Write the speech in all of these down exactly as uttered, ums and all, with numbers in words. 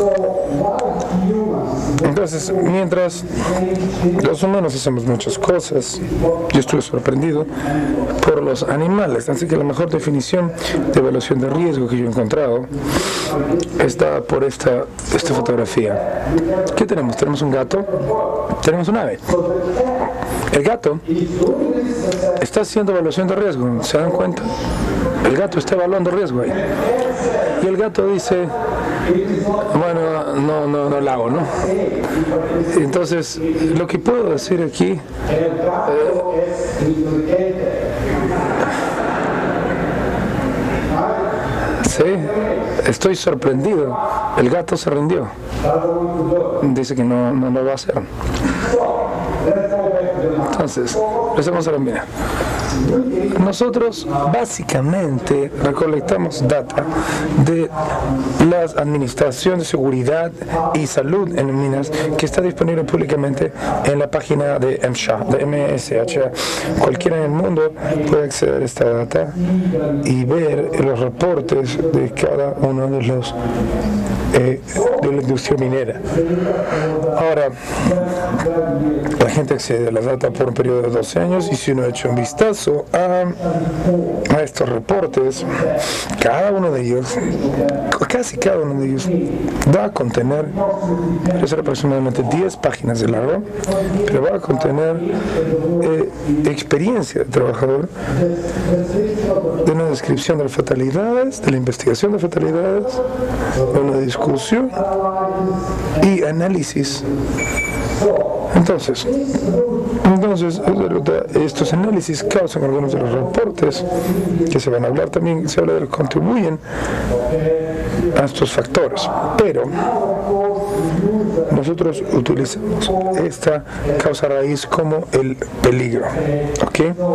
Entonces, mientras los humanos hacemos muchas cosas, yo estuve sorprendido por los animales. Así que la mejor definición de evaluación de riesgo que yo he encontrado está por esta, esta fotografía. ¿Qué tenemos? Tenemos un gato, tenemos un ave. El gato está haciendo evaluación de riesgo, ¿se dan cuenta? El gato está evaluando riesgo ahí. Y el gato dice, bueno, no, no, no la hago, ¿no? Entonces, lo que puedo decir aquí, eh, sí, estoy sorprendido. El gato se rindió. Dice que no, no lo va a hacer. Entonces, empecemos a mirar. Nosotros básicamente recolectamos data de la Administración de Seguridad y Salud en Minas, que está disponible públicamente en la página de M S H A, de M S H A. Cualquiera en el mundo puede acceder a esta data y ver los reportes de cada uno de los eh, de la industria minera. Ahora, la gente accede a la data por un periodo de doce años, y si uno ha hecho un vistazo a, a estos reportes, cada uno de ellos, casi cada uno de ellos, va a contener, debe ser aproximadamente diez páginas de largo, pero va a contener eh, experiencia del trabajador, de una descripción de las fatalidades, de la investigación de fatalidades, de una discusión y análisis. Entonces, entonces, estos análisis causan algunos de los reportes que se van a hablar también, se habla de que contribuyen a estos factores, pero nosotros utilizamos esta causa raíz como el peligro, ¿ok?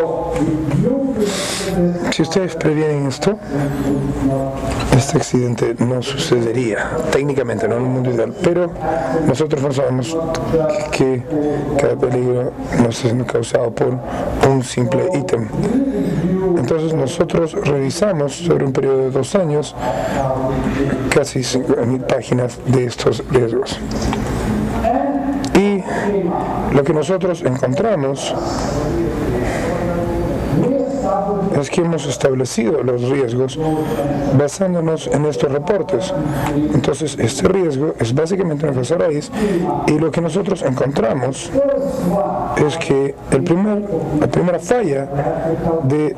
Si ustedes previenen esto, este accidente no sucedería, técnicamente, no en el mundo ideal, pero nosotros no sabemos que cada peligro no es causado por un simple ítem. Entonces nosotros revisamos sobre un periodo de dos años casi cinco mil páginas de estos riesgos. Y lo que nosotros encontramos es que hemos establecido los riesgos basándonos en estos reportes. Entonces, este riesgo es básicamente una causa raíz, y lo que nosotros encontramos es que el primer, la primera falla de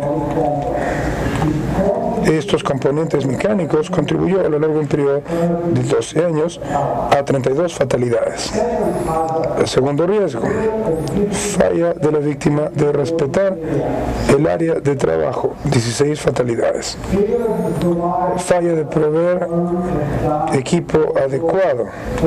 estos componentes mecánicos contribuyó a lo largo de un periodo de doce años a treinta y dos fatalidades. El segundo riesgo, falla de la víctima de respetar el área de trabajo, dieciséis fatalidades. Falla de proveer equipo adecuado.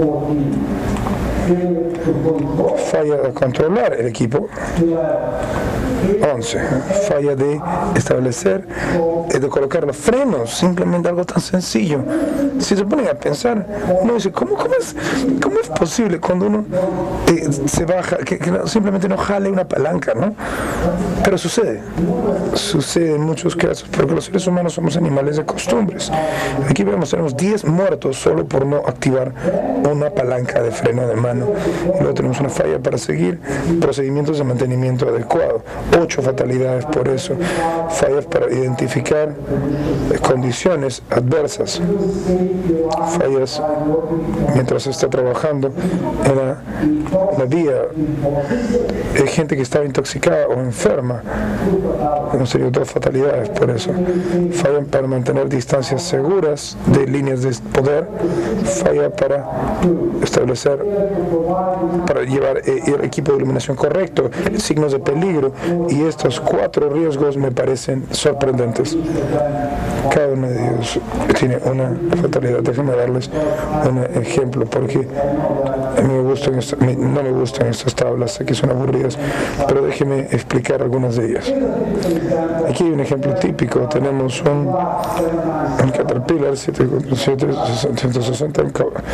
Falla de controlar el equipo, once. Falla de establecer, de colocar los frenos, simplemente algo tan sencillo. Si se ponen a pensar, uno dice, ¿cómo, cómo, es, cómo es posible cuando uno eh, se baja, que, que no, simplemente no jale una palanca, ¿no? Pero sucede, sucede en muchos casos, porque los seres humanos somos animales de costumbres. Aquí vemos, tenemos diez muertos solo por no activar una palanca de freno de mano. Y luego tenemos una falla para seguir procedimientos de mantenimiento adecuado, ocho fatalidades por eso. Fallas para identificar condiciones adversas, fallas mientras se está trabajando en la, la vía, hay gente que estaba intoxicada o enferma, hemos tenido dos fatalidades por eso. Fallan para mantener distancias seguras de líneas de poder, falla para establecer, para llevar eh, el equipo de iluminación correcto, signos de peligro, y estos cuatro riesgos me parecen sorprendentes. Cada uno de ellos tiene una fatalidad. Déjenme darles un ejemplo, porque a mí me gustan esto, no me gustan estas tablas, sé que son aburridas, pero déjenme explicar algunas de ellas. Aquí hay un ejemplo típico. Tenemos un, un Caterpillar setecientos sesenta.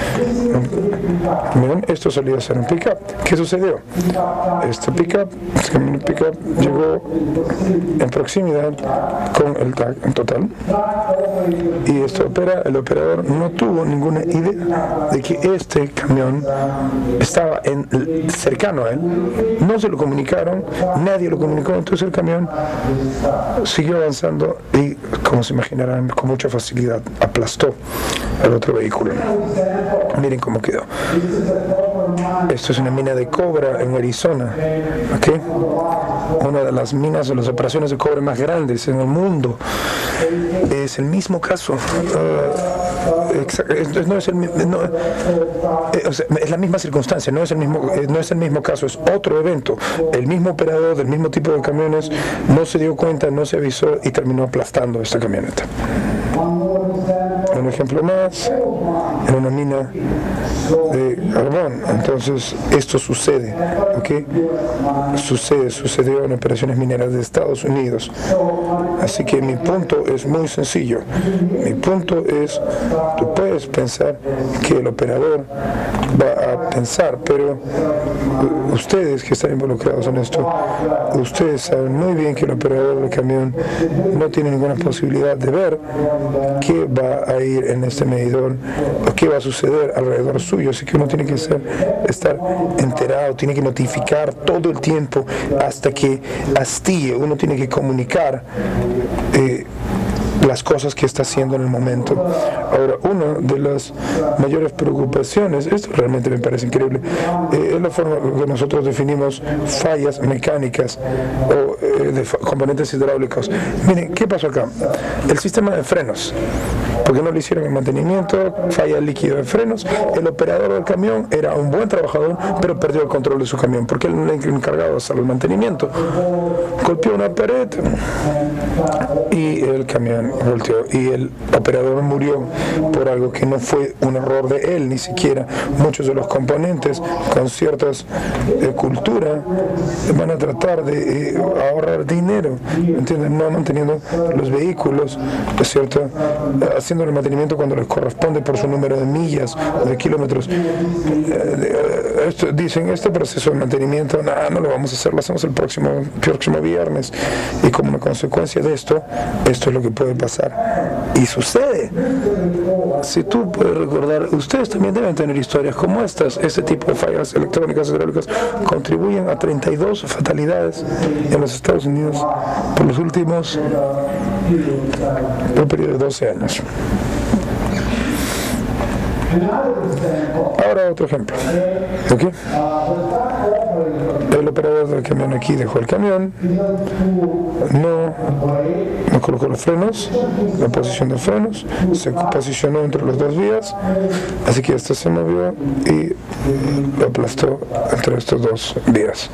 Miren, esto solía ser un pickup. ¿Qué sucedió? Este pickup, este pickup llegó en proximidad con el tag en total. Y esto opera, el operador no tuvo ninguna idea de que este camión estaba en, cercano a él. No se lo comunicaron, nadie lo comunicó, entonces el camión siguió avanzando y, como se imaginarán, con mucha facilidad aplastó al otro vehículo. Miren cómo quedó. Esto es una mina de cobre en Arizona, ¿okay? Una de las minas de las operaciones de cobre más grandes en el mundo. Es el mismo caso. Uh, no es, el, no, eh, o sea, es la misma circunstancia, no es el mismo, eh, no es el mismo caso, es otro evento. El mismo operador del mismo tipo de camiones no se dio cuenta, no se avisó y terminó aplastando esta camioneta. Un ejemplo más, en una mina de carbón. Entonces esto sucede, ¿ok? Sucede, sucedió en operaciones mineras de Estados Unidos. Así que mi punto es muy sencillo. Mi punto es, tú puedes pensar que el operador va a pensar, pero ustedes que están involucrados en esto, ustedes saben muy bien que el operador del camión no tiene ninguna posibilidad de ver qué va a ir en este medidor o qué va a suceder alrededor suyo. Así que uno tiene que ser, estar enterado, tiene que notificar todo el tiempo hasta que hastille. Uno tiene que comunicar eh, las cosas que está haciendo en el momento. Ahora, una de las mayores preocupaciones, esto realmente me parece increíble, eh, es la forma que nosotros definimos fallas mecánicas o eh, de componentes hidráulicos. Miren, ¿qué pasó acá? El sistema de frenos, porque no le hicieron el mantenimiento, falla el líquido de frenos. El operador del camión era un buen trabajador, pero perdió el control de su camión, porque él no era encargado de hacer el mantenimiento. Golpeó una pared y el camión volteó, y el operador murió por algo que no fue un error de él, ni siquiera. Muchos de los componentes con ciertas eh, cultura van a tratar de eh, ahorrar dinero, ¿entienden? No manteniendo los vehículos, ¿es cierto? Haciendo el mantenimiento cuando les corresponde por su número de millas o de kilómetros. Eh, esto, dicen, este proceso de mantenimiento, nah, no lo vamos a hacer, lo hacemos el próximo, próximo viernes. Y como una consecuencia de esto, esto es lo que puede pasar. Y sucede. Si tú puedes recordar, ustedes también deben tener historias como estas. Este tipo de fallas electrónicas, hidráulicas, contribuyen a treinta y dos fatalidades en los Estados Unidos por los últimos, un periodo de doce años. Ahora otro ejemplo. ¿Okay? El operador del camión aquí dejó el camión, no, no colocó los frenos, la posición de frenos, se posicionó entre las dos vías, así que esto se movió y lo aplastó entre estas dos vías.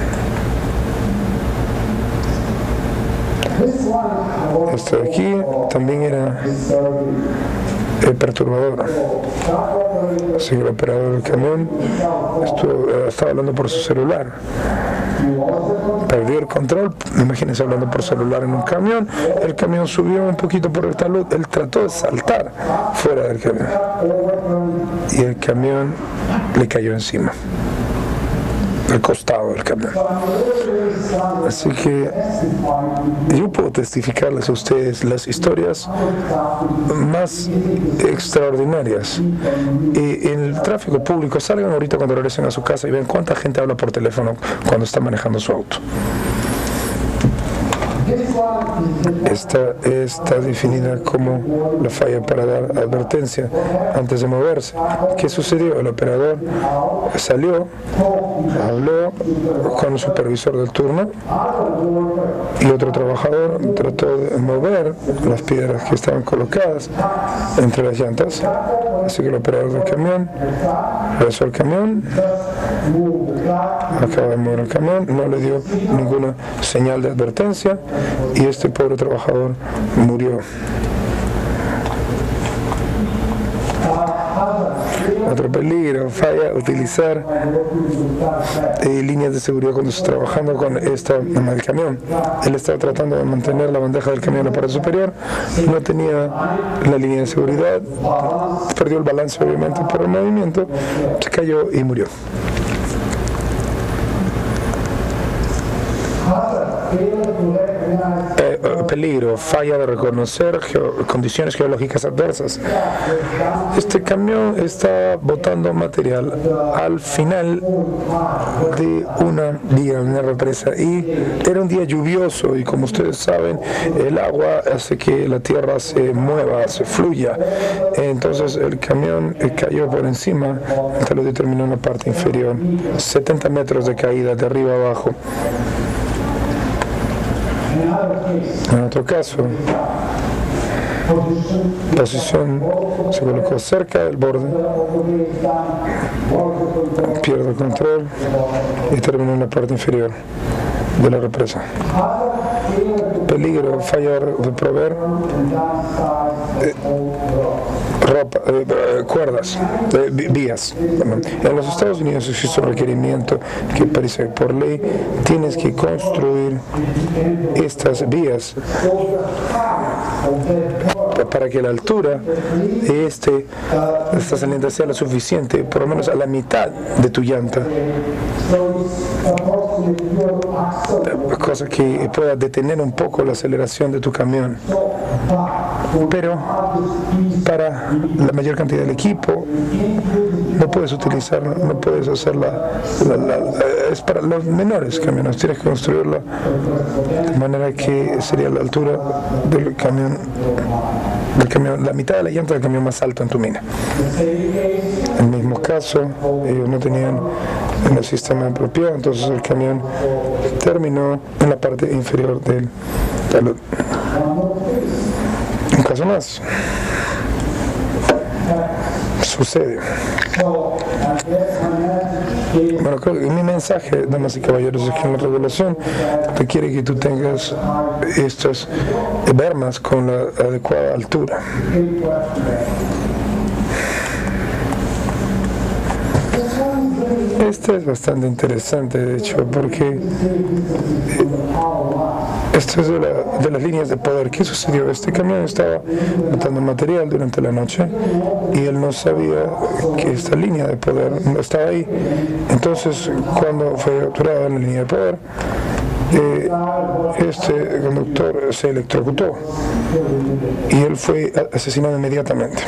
Esto de aquí también era el perturbador. Así que el operador del camión estuvo, estaba hablando por su celular. Perdió el control, imagínense hablando por celular en un camión. El camión subió un poquito por el talud, él trató de saltar fuera del camión y el camión le cayó encima, al costado del camión. Así que yo puedo testificarles a ustedes las historias más extraordinarias. Y en el tráfico público, salgan ahorita cuando regresen a su casa y ven cuánta gente habla por teléfono cuando está manejando su auto. Esta está definida como la falla para dar advertencia antes de moverse. ¿Qué sucedió? El operador salió, habló con el supervisor del turno y otro trabajador trató de mover las piedras que estaban colocadas entre las llantas. Así que el operador del camión regresó al camión, acaba de mover el camión, no le dio ninguna señal de advertencia y este pobre trabajador murió. Otro peligro, falla utilizar eh, líneas de seguridad cuando está trabajando con esta el camión. Él estaba tratando de mantener la bandeja del camión en la parte superior, no tenía la línea de seguridad, perdió el balance obviamente por el movimiento, se cayó y murió. eh, peligro, falla de reconocer geo condiciones geológicas adversas. Este camión está botando material al final de una vía, una represa, y era un día lluvioso, y como ustedes saben, el agua hace que la tierra se mueva, se fluya. Entonces el camión cayó por encima hasta lo determinó en la parte inferior, setenta metros de caída de arriba abajo. En otro caso, la posición se colocó cerca del borde, pierde el control y terminó en la parte inferior de la represa. Peligro, fallar de proveer eh, ropa, eh, cuerdas, eh, vías. En los Estados Unidos existe un requerimiento que parece por ley tienes que construir estas vías para que la altura de este esta saliente sea lo suficiente, por lo menos a la mitad de tu llanta, cosa que pueda detener un poco la aceleración de tu camión. Pero para la mayor cantidad del equipo no puedes utilizar, no puedes hacerla, la, la, la, es para los menores camiones, tienes que construirla de manera que sería la altura del camión, del camión, la mitad de la llanta del camión más alto en tu mina. En el mismo caso, ellos no tenían el sistema apropiado, entonces el camión terminó en la parte inferior del talud. Un caso más sucede. Bueno, creo que mi mensaje, damas y caballeros, es que en la regulación te quiere que tú tengas estas bermas con la adecuada altura. Este es bastante interesante, de hecho, porque esto es de, la, de las líneas de poder. ¿Qué sucedió? Este camión estaba botando material durante la noche y él no sabía que esta línea de poder no estaba ahí. Entonces, cuando fue capturado en la línea de poder, eh, este conductor se electrocutó y él fue asesinado inmediatamente.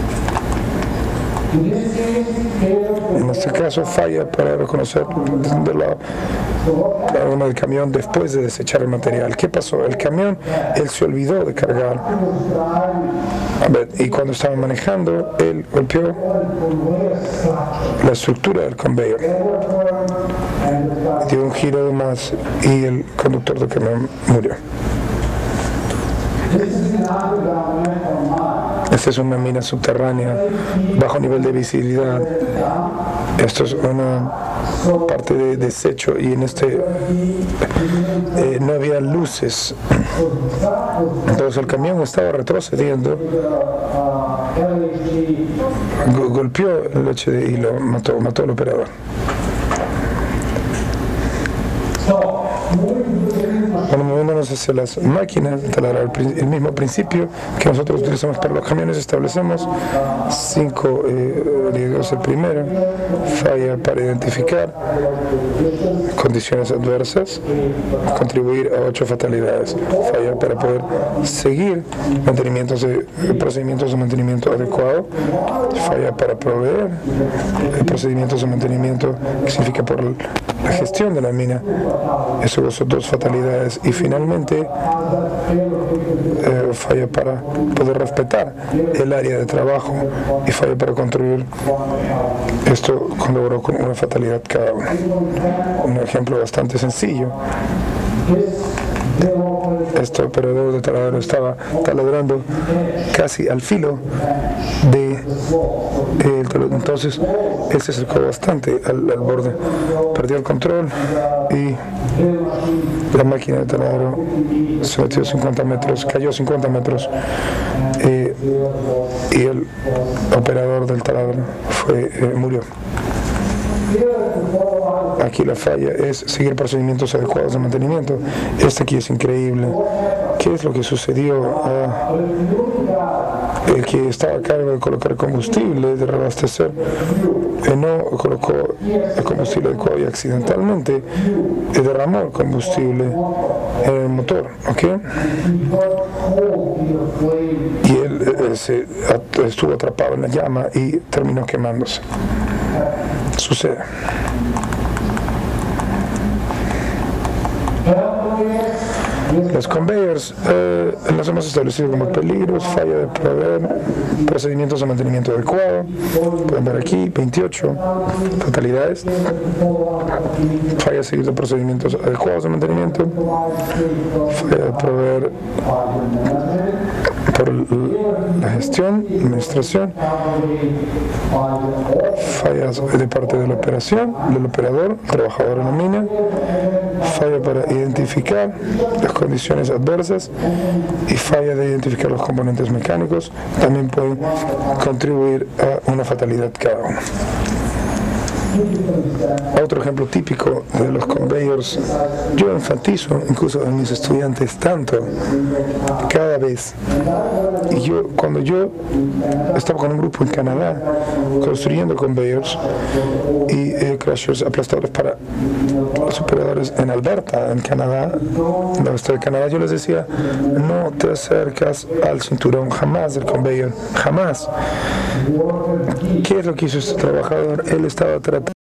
En este caso falla para reconocer de la, la arma del camión después de desechar el material. ¿Qué pasó? El camión, él se olvidó de cargar. A ver, y cuando estaba manejando, él golpeó la estructura del conveyor. Dio un giro de más y el conductor del camión murió. Esta es una mina subterránea, bajo nivel de visibilidad. Esto es una parte de desecho y en este eh, no había luces. Entonces el camión estaba retrocediendo, Go golpeó el H D y lo mató, mató al operador. Bueno, moviéndonos hacia las máquinas, el mismo principio que nosotros utilizamos para los camiones, establecemos cinco eh, riesgos. El primero, falla para identificar condiciones adversas, contribuir a ocho fatalidades. Falla para poder seguir mantenimientos de, procedimientos de mantenimiento adecuado. Falla para proveer procedimientos de mantenimiento que significa por la gestión de la mina. Eso son dos fatalidades. Y finalmente eh, falla para poder respetar el área de trabajo y falla para construir. Esto colaboró con una fatalidad cada uno. Un ejemplo bastante sencillo. Este operador de taladro estaba taladrando casi al filo de el taladro. Entonces él se acercó bastante al, al borde, perdió el control y la máquina de taladro se metió cincuenta metros, cayó cincuenta metros eh, y el operador del taladro fue, eh, murió. Aquí la falla es seguir procedimientos adecuados de mantenimiento. Este aquí es increíble. ¿Qué es lo que sucedió? Ah, el que estaba a cargo de colocar combustible, de reabastecer, eh, no colocó el combustible adecuado y accidentalmente eh, derramó el combustible en el motor, ¿ok? Y él eh, se, at- estuvo atrapado en la llama y terminó quemándose. Sucede. Los conveyors eh, los hemos establecido como peligros, falla de proveer procedimientos de mantenimiento adecuado. Pueden ver aquí veintiocho fatalidades. Falla de seguir de procedimientos adecuados de mantenimiento. Falla de proveer por la gestión, administración. Fallas de parte de la operación, del operador, trabajador en la mina. Falla para identificar las condiciones adversas y falla de identificar los componentes mecánicos también pueden contribuir a una fatalidad cada uno. Otro ejemplo típico de los conveyors, yo enfatizo incluso en mis estudiantes tanto, cada vez, y yo cuando yo estaba con un grupo en Canadá construyendo conveyors y eh, crushers aplastadores para los operadores en Alberta, en Canadá, en el oeste de Canadá, yo les decía, no te acercas al cinturón jamás del conveyor, jamás. ¿Qué es lo que hizo este trabajador? Él estaba tratando